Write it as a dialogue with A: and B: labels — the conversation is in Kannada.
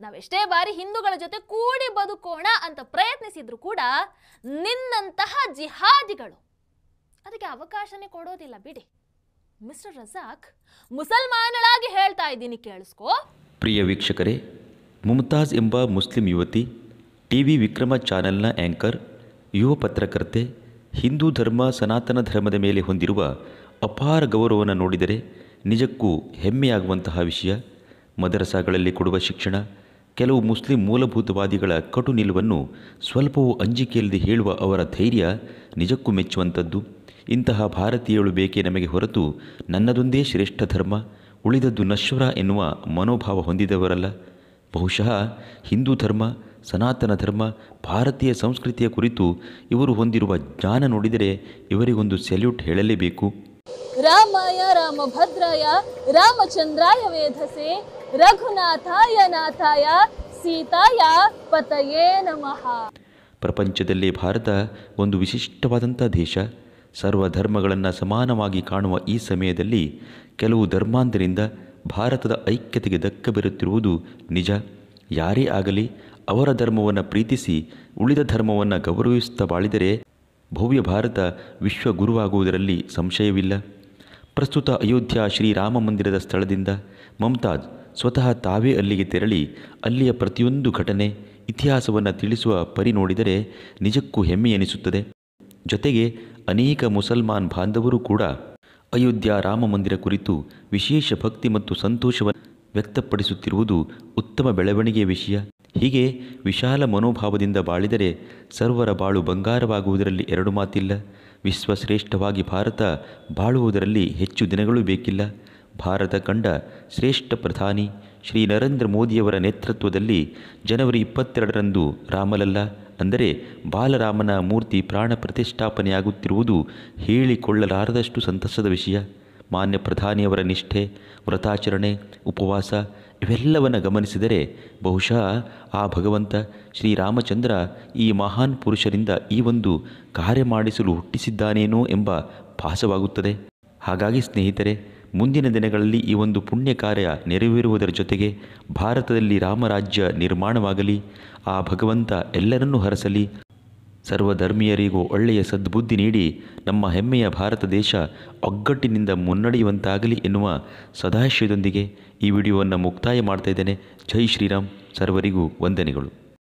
A: ನಾವೆಷ್ಟೇ ಬಾರಿ ಹಿಂದೂಗಳ ಜೊತೆ ಕೂಡಿ ಬದುಕೋಣ ಅಂತ ಪ್ರಯತ್ನಿಸಿದ್ರು ಕೂಡ ನಿನ್ನಂತಹ ಜಿಹಾದಿಗಳು ಅದಕ್ಕೆ ಅವಕಾಶನೇ ಕೊಡೋದಿಲ್ಲ ಬಿಡಿ. ಮಿಸ್ಟರ್ ರಜಾಕ್, ಮುಸಲ್ಮಾನಳಾಗಿ ಹೇಳ್ತಾ ಇದ್ದೀನಿ, ಕೇಳಿಸ್ಕೋ.
B: ಪ್ರಿಯ ವೀಕ್ಷಕರೇ, ಮುಮ್ತಾಜ್ ಎಂಬ ಮುಸ್ಲಿಂ ಯುವತಿ ಟಿವಿ ವಿಕ್ರಮ ಚಾನೆಲ್ನ ಆ್ಯಂಕರ್, ಯುವ ಪತ್ರಕರ್ತೆ, ಹಿಂದೂ ಧರ್ಮ ಸನಾತನ ಧರ್ಮದ ಮೇಲೆ ಹೊಂದಿರುವ ಅಪಾರ ಗೌರವವನ್ನು ನೋಡಿದರೆ ನಿಜಕ್ಕೂ ಹೆಮ್ಮೆಯಾಗುವಂತಹ ವಿಷಯ. ಮದರಸಾಗಳಲ್ಲಿ ಕೊಡುವ ಶಿಕ್ಷಣ, ಕೆಲವು ಮುಸ್ಲಿಂ ಮೂಲಭೂತವಾದಿಗಳ ಕಟು ನಿಲುವನ್ನು ಸ್ವಲ್ಪವೂ ಅಂಜಿಕೆಯಿಲ್ಲದೆ ಹೇಳುವ ಅವರ ಧೈರ್ಯ ನಿಜಕ್ಕೂ ಮೆಚ್ಚುವಂಥದ್ದು. ಇಂತಹ ಭಾರತೀಯಳು ಬೇಕೇ ನಮಗೆ ಹೊರತು ನನ್ನದೊಂದೇ ಶ್ರೇಷ್ಠ ಧರ್ಮ, ಉಳಿದದ್ದು ನಶ್ವರ ಎನ್ನುವ ಮನೋಭಾವ ಹೊಂದಿದವರಲ್ಲ. ಬಹುಶಃ ಹಿಂದೂ ಧರ್ಮ, ಸನಾತನ ಧರ್ಮ, ಭಾರತೀಯ ಸಂಸ್ಕೃತಿಯ ಕುರಿತು ಇವರು ಹೊಂದಿರುವ ಜ್ಞಾನ ನೋಡಿದರೆ ಇವರಿಗೊಂದು ಸೆಲ್ಯೂಟ್ ಹೇಳಲೇಬೇಕು.
A: ರಾಮಾಯ ರಾಮಭದ್ರಾಯ ರಾಮಚಂದ್ರಾಯ ವೇಧಸೆ ರಘುನಾಥಾಯ ನಾಥಾಯ ಸೀತಾಯ ಪತಯೇ ನಮಃ.
B: ಪ್ರಪಂಚದಲ್ಲೇ ಭಾರತ ಒಂದು ವಿಶಿಷ್ಟವಾದಂಥ ದೇಶ. ಸರ್ವ ಧರ್ಮಗಳನ್ನು ಸಮಾನವಾಗಿ ಕಾಣುವ ಈ ಸಮಯದಲ್ಲಿ ಕೆಲವು ಧರ್ಮಾಂಧರಿಂದ ಭಾರತದ ಐಕ್ಯತೆಗೆ ಧಕ್ಕೆ ಬರುತ್ತಿರುವುದು ನಿಜ. ಯಾರೇ ಆಗಲಿ ಅವರ ಧರ್ಮವನ್ನು ಪ್ರೀತಿಸಿ ಉಳಿದ ಧರ್ಮವನ್ನು ಗೌರವಿಸುತ್ತಾ ಬಾಳಿದರೆ ಭವ್ಯ ಭಾರತ ವಿಶ್ವಗುರುವಾಗುವುದರಲ್ಲಿ ಸಂಶಯವಿಲ್ಲ. ಪ್ರಸ್ತುತ ಅಯೋಧ್ಯ ಶ್ರೀರಾಮ ಮಂದಿರದ ಸ್ಥಳದಿಂದ ಮುಮ್ತಾಜ್ ಸ್ವತಃ ತಾವೇ ಅಲ್ಲಿಗೆ ತೆರಳಿ ಅಲ್ಲಿಯ ಪ್ರತಿಯೊಂದು ಘಟನೆ, ಇತಿಹಾಸವನ್ನು ತಿಳಿಸುವ ಪರಿ ನೋಡಿದರೆ ನಿಜಕ್ಕೂ ಹೆಮ್ಮೆ ಎನಿಸುತ್ತದೆ. ಜೊತೆಗೆ ಅನೇಕ ಮುಸಲ್ಮಾನ್ ಬಾಂಧವರು ಕೂಡ ಅಯೋಧ್ಯ ರಾಮ ಮಂದಿರ ಕುರಿತು ವಿಶೇಷ ಭಕ್ತಿ ಮತ್ತು ಸಂತೋಷವನ್ನು ವ್ಯಕ್ತಪಡಿಸುತ್ತಿರುವುದು ಉತ್ತಮ ಬೆಳವಣಿಗೆಯ ವಿಷಯ. ಹೀಗೆ ವಿಶಾಲ ಮನೋಭಾವದಿಂದ ಬಾಳಿದರೆ ಸರ್ವರ ಬಾಳು ಬಂಗಾರವಾಗುವುದರಲ್ಲಿ ಎರಡು ಮಾತಿಲ್ಲ. ವಿಶ್ವಶ್ರೇಷ್ಠವಾಗಿ ಭಾರತ ಬಾಳುವುದರಲ್ಲಿ ಹೆಚ್ಚು ದಿನಗಳು ಬೇಕಿಲ್ಲ. ಭಾರತ ಕಂಡ ಶ್ರೇಷ್ಠ ಪ್ರಧಾನಿ ಶ್ರೀ ನರೇಂದ್ರ ಮೋದಿಯವರ ನೇತೃತ್ವದಲ್ಲಿ ಜನವರಿ 22ರಂದು ರಾಮಲಲ್ಲಾ ಅಂದರೆ ಬಾಲರಾಮನ ಮೂರ್ತಿ ಪ್ರಾಣ ಪ್ರತಿಷ್ಠಾಪನೆಯಾಗುತ್ತಿರುವುದು ಹೇಳಿಕೊಳ್ಳಲಾರದಷ್ಟು ಸಂತಸದ ವಿಷಯ. ಮಾನ್ಯ ಪ್ರಧಾನಿಯವರ ನಿಷ್ಠೆ, ವ್ರತಾಚರಣೆ, ಉಪವಾಸ ಇವೆಲ್ಲವನ್ನು ಗಮನಿಸಿದರೆ ಬಹುಶಃ ಆ ಭಗವಂತ ಶ್ರೀರಾಮಚಂದ್ರ ಈ ಮಹಾನ್ ಪುರುಷರಿಂದ ಈ ಒಂದು ಕಾರ್ಯ ಮಾಡಿಸಲು ಹುಟ್ಟಿಸಿದ್ದಾನೇನೋ ಎಂಬ ಭಾಸವಾಗುತ್ತದೆ. ಹಾಗಾಗಿ ಸ್ನೇಹಿತರೆ, ಮುಂದಿನ ದಿನಗಳಲ್ಲಿ ಈ ಒಂದು ಪುಣ್ಯ ಕಾರ್ಯ ನೆರವೇರುವುದರ ಜೊತೆಗೆ ಭಾರತದಲ್ಲಿ ರಾಮರಾಜ್ಯ ನಿರ್ಮಾಣವಾಗಲಿ, ಆ ಭಗವಂತ ಎಲ್ಲರನ್ನೂ ಹರಸಲಿ, ಸರ್ವಧರ್ಮೀಯರಿಗೂ ಒಳ್ಳೆಯ ಸದ್ಬುದ್ಧಿ ನೀಡಿ ನಮ್ಮ ಹೆಮ್ಮೆಯ ಭಾರತ ದೇಶ ಒಗ್ಗಟ್ಟಿನಿಂದ ಮುನ್ನಡೆಯುವಂತಾಗಲಿ ಎನ್ನುವ ಸದಾಶಯದೊಂದಿಗೆ ಈ ವಿಡಿಯೋವನ್ನು ಮುಕ್ತಾಯ ಮಾಡ್ತಾ ಇದ್ದೇನೆ. ಜೈ ಶ್ರೀರಾಮ್. ಸರ್ವರಿಗೂ ವಂದನೆಗಳು.